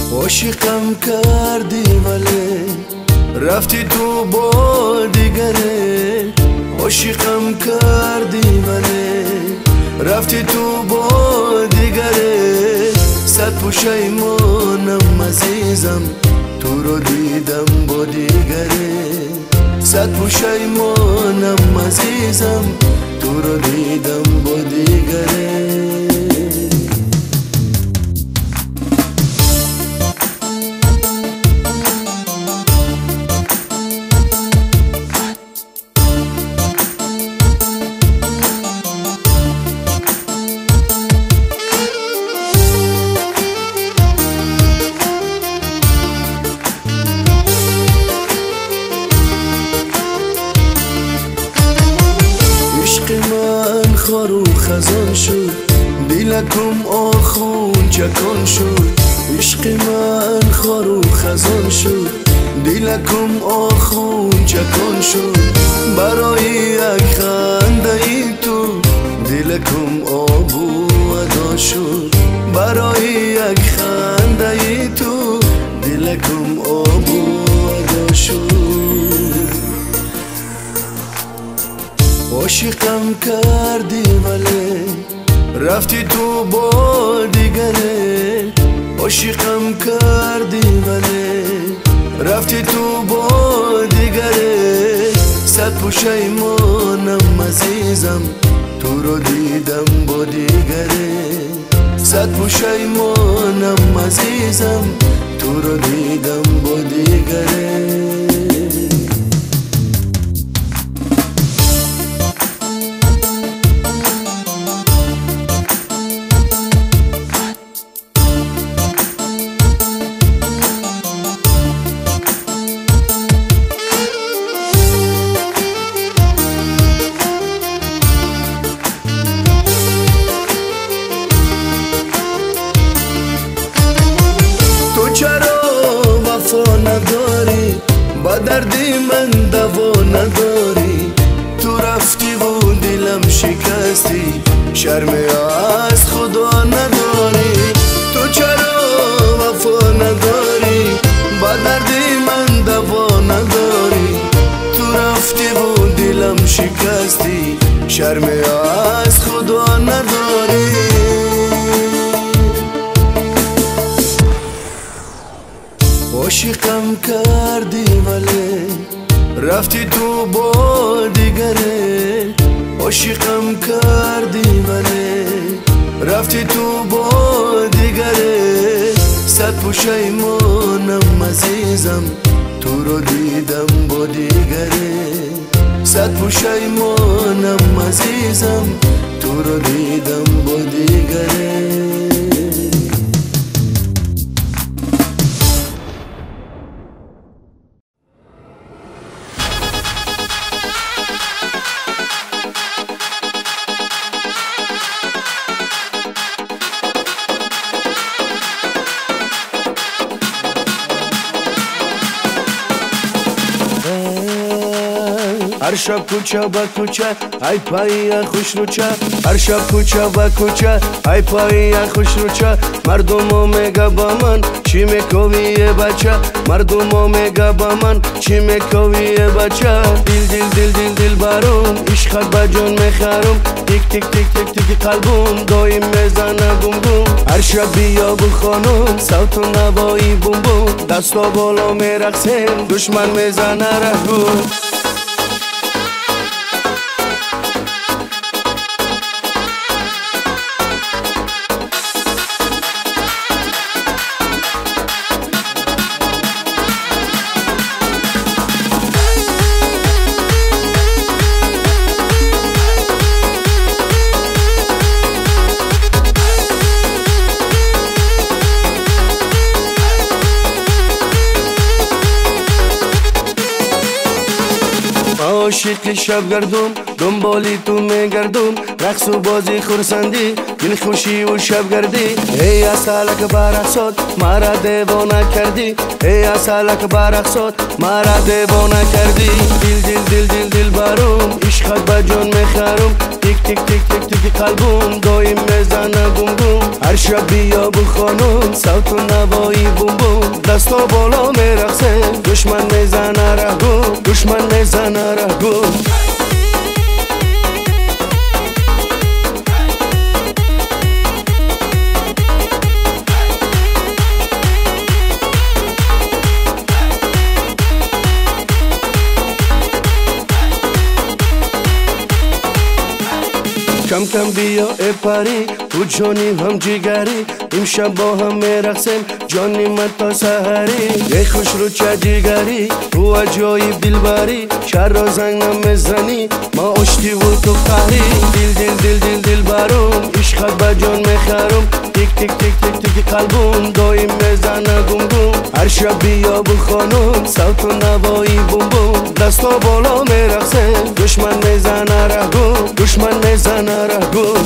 عاشقم کردی ولی رفتی تو با دیگره. عاشقم کردی ولی رفتی تو با دیگره. صد پشیمانم عزیزم تو رو دیدم با دیگره. صد پشیمانم عزیزم تو رو دیدم با دیگره. من خارو خزان شد دیلکم آخون چکان شد. عشق من خارو خزان شد دیلکم آخون چکان شد. برای یک خنده ای تو دیلکم آبو ادا شد. برای یک خنده ای تو دیلکم آبو ادا شد. عاشقم کردی ولی رفتی تو با دیگره. عاشقم کردی ولی رفتی تو با دیگره. صد پشیمانم عزیزم تو رو دیدم با دیگره. صد پشیمانم عزیزم تو رو دیدم با دیگره. نداری با دردی من دوا نداری. تو رفتی و دلم شکستی شرم از خدا نداری. تو چرا وفا نداری با دردی من دوا نداری. تو رفتی و دلم شکستی شرم از خدا نداری. عاشقم کردی ولی رفتی تو با دیگره. عاشقم کردی ولی رفتی تو با دیگره. صد پشیمانم عزیزم تو رو دیدم با دیگره. صد پشیمانم عزیزم تو رو دیدم با دیگره. هر شب کوچه با کوچه ای پایی خوش روچه. هر شب کوچه با کوچه ای پایی خوش روچه. مردم میگه با من چی میکنی بچه. مردم میگه با من چی میکنی بچه. دل دل دل دل دل برام عشقت با جان میخرم. تیک تیک تیک تیک تیک قلبم دایم میزنه گم گم. هر شب بیا بو خانم صوت و نوایی بوم بوم. دستا بالا میرقصیم دشمن میزنه رهگم. عاشق شبگردم دنبالی تو میگردم رقص و بازی خورسندی دل خوشی و شبگردی ای اصالک برقصات مرا دیوانه کردی ای اصالک برقصات مرا دیوانه کردی دل برام عشقت به جان میخرم تیک تیک تیک تیک تیک قلبم دایم میزنه گم گم هر شب بیا بخوانم صوت و نوایی بوم بوم دستا بالا میرقصه دشمن میزنه رهگم دشمن میزنه رهگم کم کم بیا ای پری تو جانیم هم جگری امشب با هم میرقصیم جانیم تا سحری ای خوش رو چه جگری تو عجایب دلبری شهر را زنگ نمیزنی ما اشتی و تو قهری دل برام عشقت به جان میخرم تیک تیک تیک تیک تیک قلبم دایم میزنه گم گم هر شب بیا بخوانم صوت و نوایی بوم بوم دستا بالا میرقصه دشمن میزنه رهگم دشمن میزنه رهگم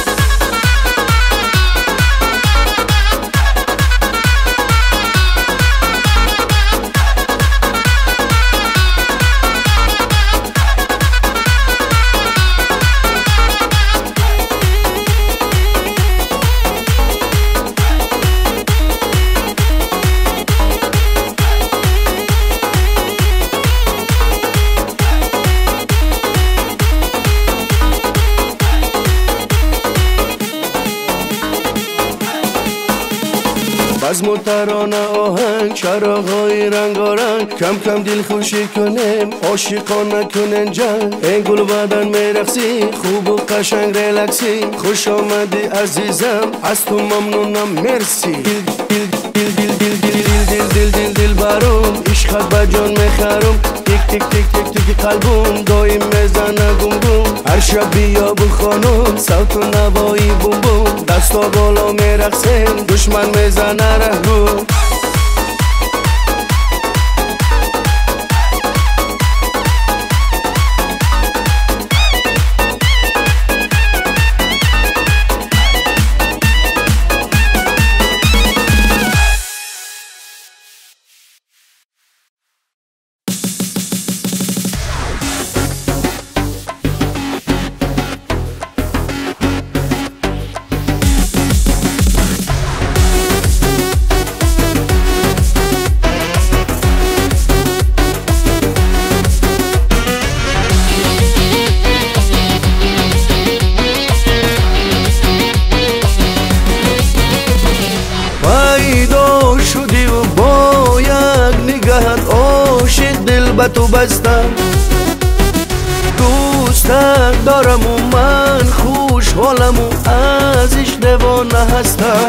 بزم و ترانه آهنگ چراغ‌های رنگارنگ کم کم دل خوشی کنیم عاشقانه کنین جنگ این گل بدن میرقصی خوب و قشنگ ریلکسی خوش آمدی عزیزم از تو ممنونم مرسی دل برام عشقت به جان میخرم تیک تیک تیک تیک تیک قلبم دایم میزنه گم گم هر شب بیا بخوانم صوت و نوایی بوم بوم دستا بالا میرقصیم دشمن میزنه رهگم به تو بستم دوستت دارم و من خوشحالم و ازش دیوانه هستم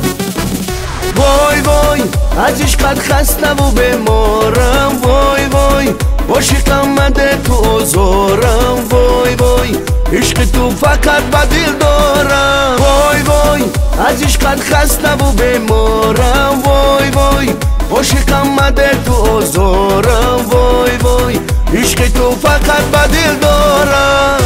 وای وای از عشقت خسته و بیمارم وای وای عاشقم مده تو آزارم وای وای عشق تو فقط به دل دارم وای وای از عشقت خسته و بیمارم وای وای عاشقم مده تو آزارم وای وای عشق تو فقط به دل دارم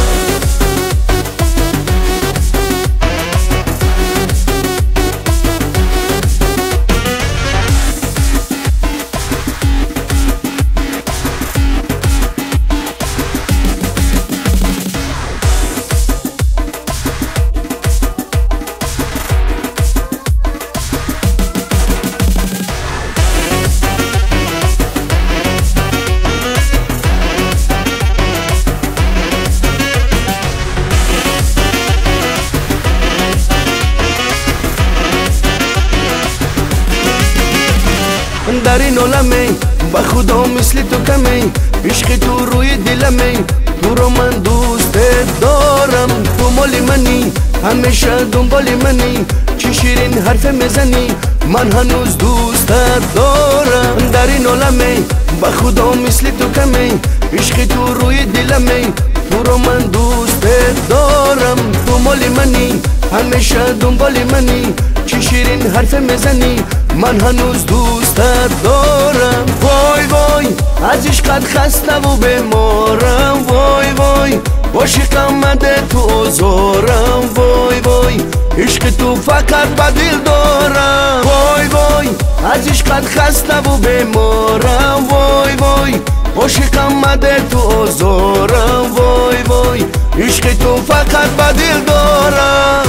در این عالمه با خدا مثل تو کمی عشق تو روی دلمه تو رو من دوست دارم تو مال منی همیشه دنبال منی چی شیرین حرف میزنی من هنوز دوست دارم در این عالمه با خدا مثل تو کمی عشق تو روی دلمه تو رو من دوست دارم تو مال منی همیشه دنبال منی چی شیرین حرف میزنی من هنوز دوست دارم وای وای وای از عشقت خسته و بیمارم وای وای عاشق آمده تو آزارم وای وای عشق تو فقط به دل دارم وای وای از عشقت خسته و بیمارم وای وای عاشق آمده تو آزارم وای وای عشق تو فقط به دل دارم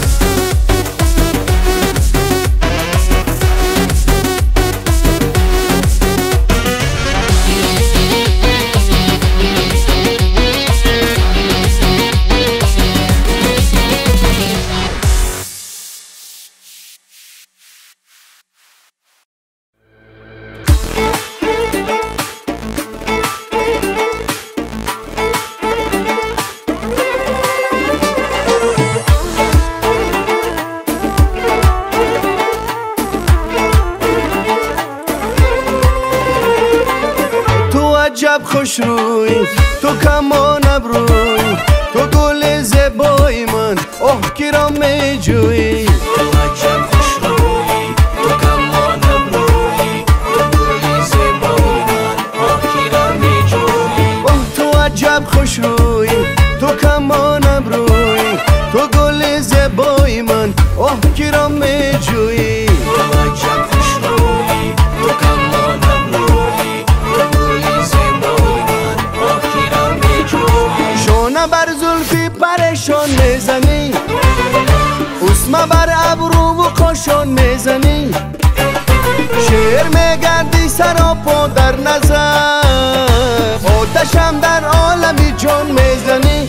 عجب خوش روی تو کمان ابروی تو گل زیبای من اوه کرا می جوی تو عجب خوش روی تو کمان ابروی تو گل زیبای من اوه کرا می جوی اوه تو عجب خوش روی تو کمان ابروی تو گل زیبای من اوه کرا می جوی تو عجب خوش روی تو کمان ابروی تو گل زیبای من اوه کرا می جوی شونه بر زلفی پریشان میزنی اسمه بر ابرو و قاشان میزنی شعر میگردی سراپا در نظر آتشم در عالمی جان میزنی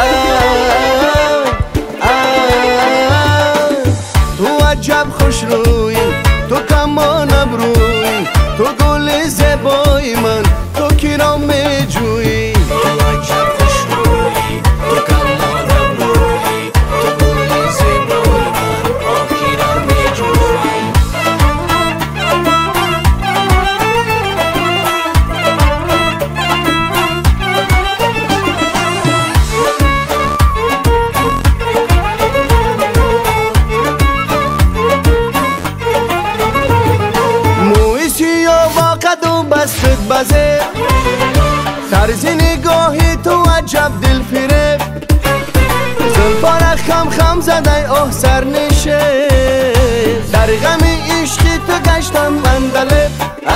تو عجب خوش روی تو کمان ابروی تو گل زیبای من تو کرا میجوی تو عجب خوش روی تو کمان ابروی تو گل زیبای من اوه کرا می جوی موی سیاه با قد و بستت بزه طرز نگاهی تو عجب دل فریب زلفانت خم خم زده آه سر نشه در غم عشقی تو گشتم بندلب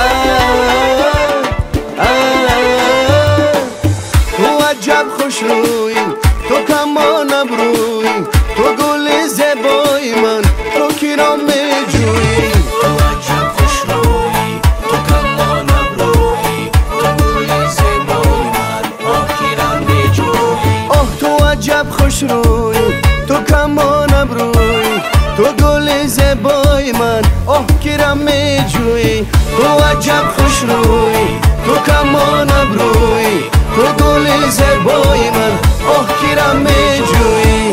تو عجب خوش روی تو کمان ابروی تو گل زیبای من تو کرا میجوی تو عجب خوش روی تو کمان ابروی تو گل زیبای من اوه کرا می جوی آه تو عجب خوش روی تو کمان ابروی تو گل زیبای من آه کرا میجوی تو عجب خوش روی تو کمان ابروی تو گل زیبای من آه کرا میجوی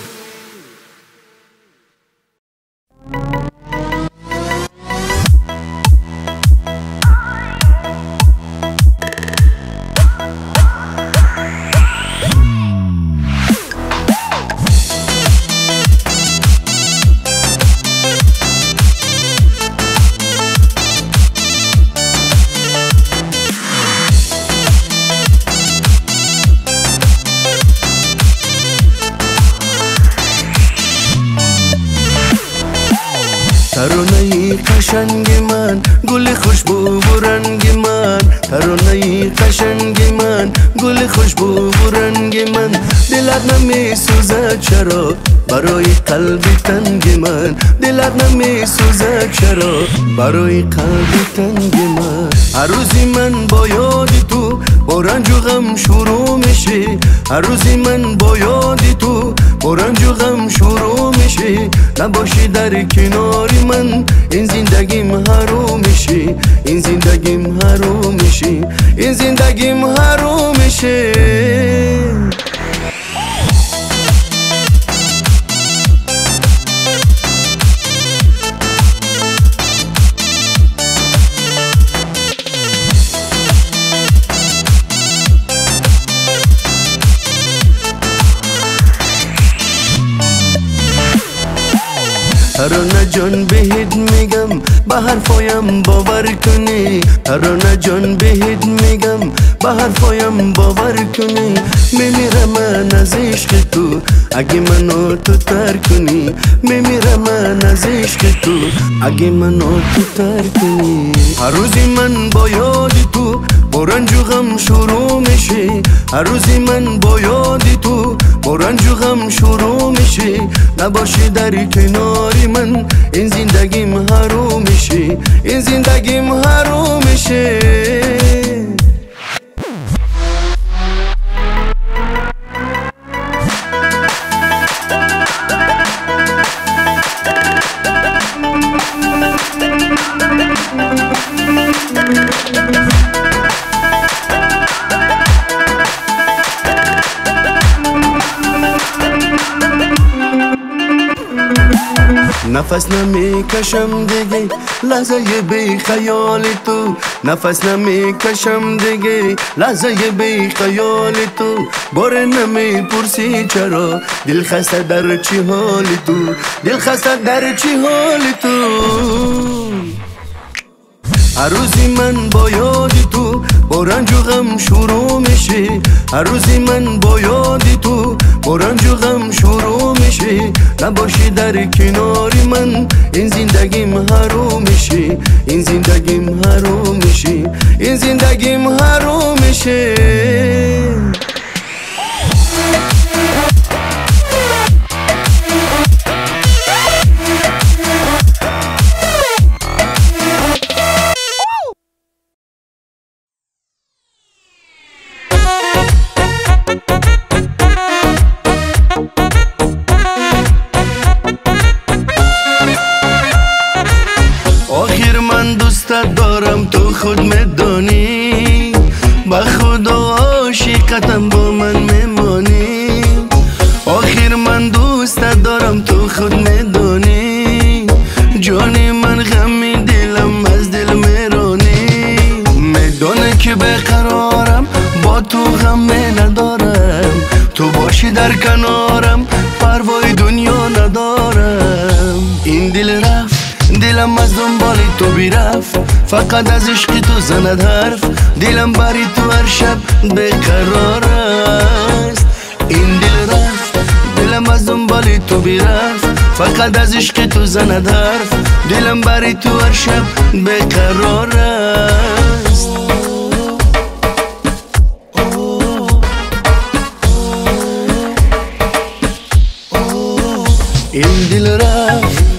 ترانه قشنگ من گل خوشبو و رنگ من ترانه قشنگ من گل خوشبو و رنگ من دلت نمی سوزد چرا برای قلب تنگ من دلت نمی سوزد چرا برای قلب تنگ من هر روزی من با یاد تو با رنج و غم شروع میشه هر روزی من با یاد تو با رنج و غم شروع میشه نباشی در کنار من این زندگیم حروم میشه این زندگیم حروم میشه این زندگیم حروم میشه ترانه جان بهت میگم به حرفایم باور کنی ترانه جان بهت میگم به حرفایم باور کنی میمیرم من از عشق تو اگه منو تو ترک کنی میمیرم من از عشق تو اگه منو تو ترک کنی هر روزی من با یاد تو با رنج و غم شروع میشه هر روزی من با یاد تو با رنج و غم شروع میشه نباشی در کناری من این زندگیم حروم میشه این زندگیم حروم میشه نفس نمیکشم دیگه لحظه بی خیال تو نفس نمیکشم دیگه لحظه بی خیال تو باره نمیپرسی چرا دل خسته در چی حال تو دل خسته در چی حال تو هر روزی من با یاد تو با رنج و غم شروع میشه هر روزی من با یاد تو با رنج و غم شروع میشه نباشی در کناری من این زندگیم حروم میشه این زندگیم حروم میشه این زندگیم حروم میشه دارم تو خود میدانی با خدا عاشقتم با من میمانی آخر من دوست دارم تو خود میدانی جانی من غمی دلم از دل میرانی میدونه که بقرارم با تو غم ندارم تو باشی در کنارم پروای دنیا ندارم این دل رفت دلم از دنبال تو بیرفت فقط از عشق تو زند حرف دلم بری تو هر شب بقرار است این دل رفت دلم از دنبال تو بیرفت فقط از عشق تو زند حرف دلم بری تو هر شب بقرار است این دل رفت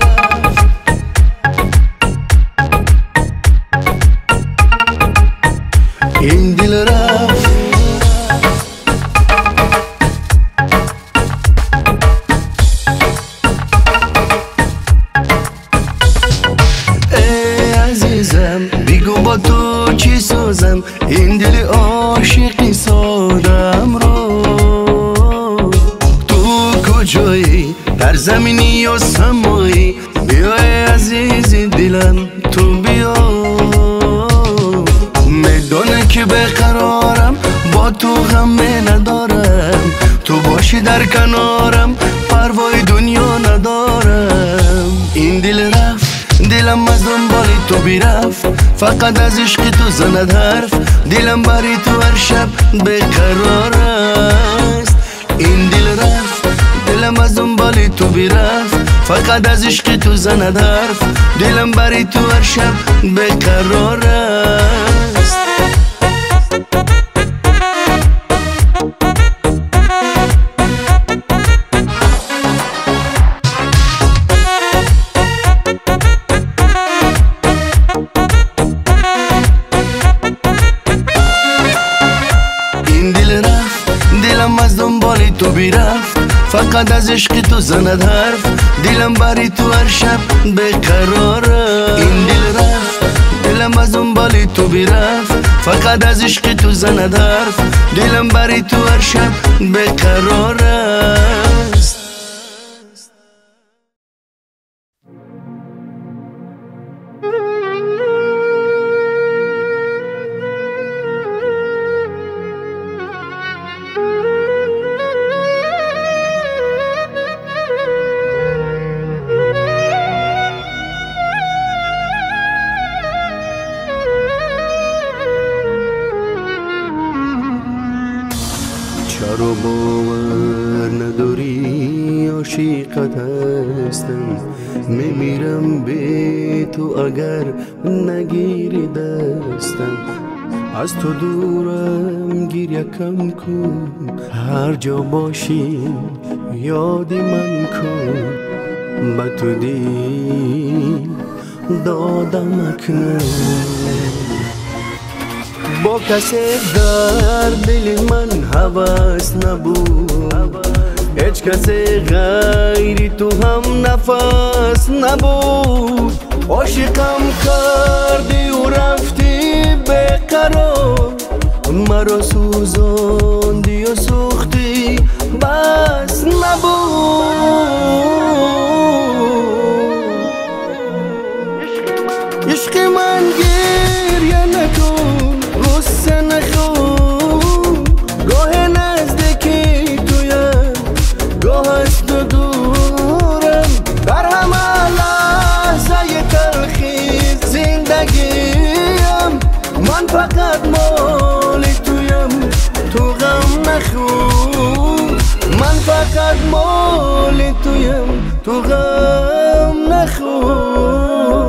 این دل رفت ای عزیزم بگو با تو چی سازم این دل عاشقی سادم رو تو کجایی در زمینی یا سمایی بیا ای عزیز دلم تو بیا میدونه که بقرارم با تو غم ندارم تو باشی در کنارم پروای دنیا ندارم این دل رفت دلم از دنبال تو بیرفت فقط از عشق تو زند حرف دلم بری تو هر شب بقرار است این دل رفت دلم از دنبال تو بیرفت فقط از عشق تو زند حرف دلم بری تو هر شب بقرار است این دل رفت دلم از دنبال تو بیرفت فقط از عشق تو زند حرف دلم بری تو هر شب بقرار این دل رفت دلم از دنبال تو بیرفت فقط از عشق تو زند حرف دلم بری تو هر شب بقرار است تو باور نداری عاشقت هستم میمیرم به تو اگر نگیری دستم از تو دورم گریه کم کن هر جا باشی یادی من کن به تو دل دادم اکنون با کسی در دل من هوس نبود هیچ کسی غیری تو هم نفس نبود عاشقم کردی و رفتی بیقرار مرا سوزاندی و سوختی بس نبود عشق من گریه نکن غصه نخور گاه نزدیکی تویم گاه از تو دورم در همه لحظه تلخی زندگیم من فقط مال تویم تو غم نخور من فقط مال تویم تو غم نخور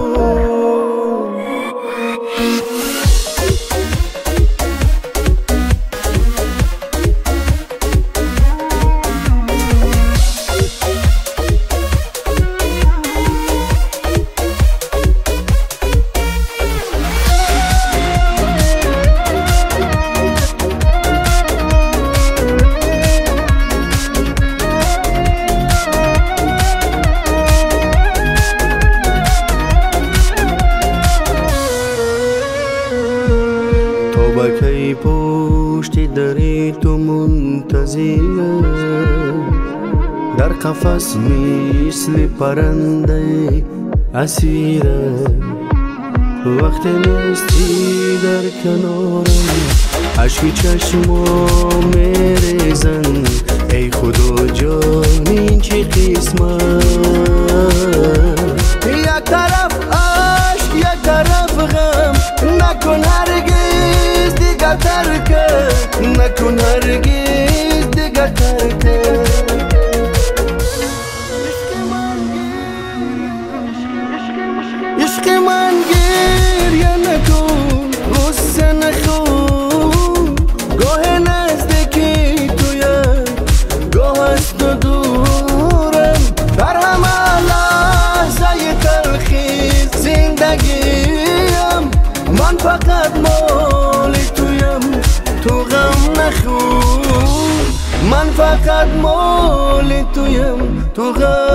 کی پشت دری تو منتظرم در قفس مثل پرنده اسیرم وقت نیستی در کنارم اشک چشمام میریزن ای خدا جان این چه قسمت یک طرف عشق یک طرف غم نکن هرگز دیگر ترکه نکن هرگز دیگر ترکه عشق من گریه نکن غصه نخور گاه نزدیکی تویم گاه از تو دورم در همه لحظه تلخی زندگیم من فقط مال تویم تو غم نخور من فقط مال تویم تو غم